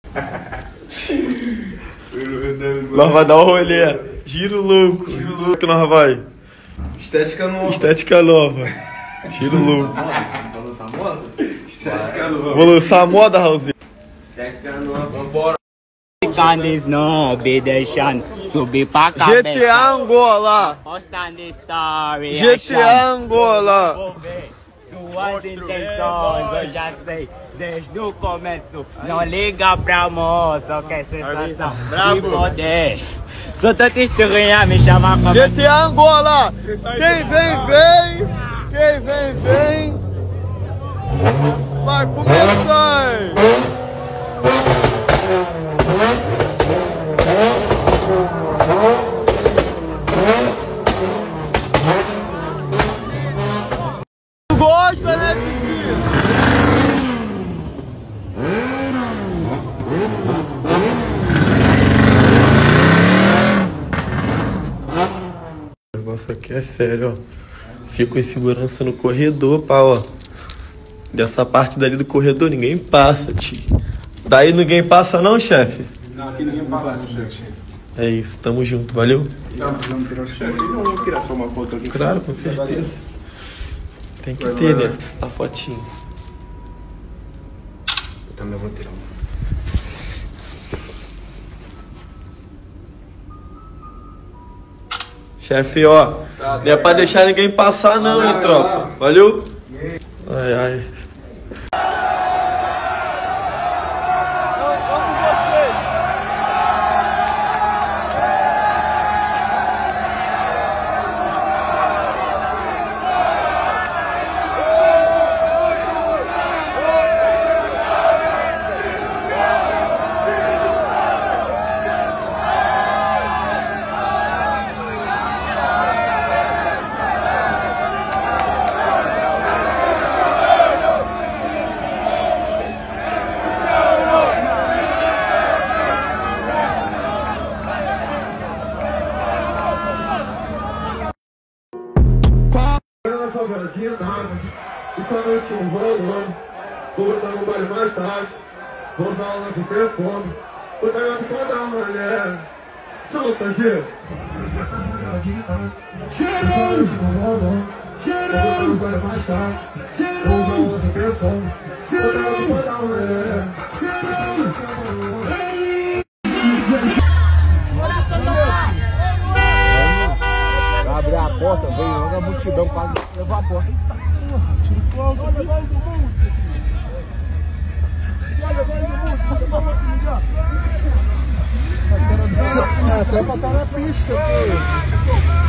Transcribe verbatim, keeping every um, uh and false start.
Nós vai dar um rolê. Giro louco. Giro louco que nós vai. Estética nova. Estética nova. Giro louco. Vou lançar moda? Estética nova. Vou lançar a moda, Raulzinho. Estética nova. Vambora. Candes não deixando subir pra cabeça. G T A Angola. Postando story. G T A Angola. Vou ver suas intenções, eu já sei. Desde o começo, não liga pra moça, quer sensação de poder. Sou tanto estranha, me chama como... G T A Angola. Quem vem, vem. Quem vem, vem. Vai começar. Tu gosta, né, Titi? O negócio aqui é sério, ó. Fico em segurança no corredor, pá, ó. Dessa parte dali do corredor ninguém passa, tio. Daí ninguém passa não, chefe? Não, aqui ninguém passa, chefe. É isso, tamo junto, valeu? Não, precisamos tirar o chefe. Não vamos tirar só uma foto aqui. Claro, com certeza. Tem que ter, né? A fotinho. Eu também vou tirar uma. Chefe, ó, não é pra deixar ninguém passar não, hein, tropa. Valeu? Ai, ai. Essa noite um rolando, vou botar no baile mais tarde, vou usar o lance perfume, vou pegar com toda a mulher. Solta, Gil! Cheirão! Cheirão! No baile mais tarde, vou usar o lance perfume, vou pegar com toda a mulher. Cheirão! Abre a porta, veio logo a multidão quase levou a porta. Tira o fogo, olha mais do mundo. Olha mais do mundo, olha mais do mundo. É, quer botar na pista, pô.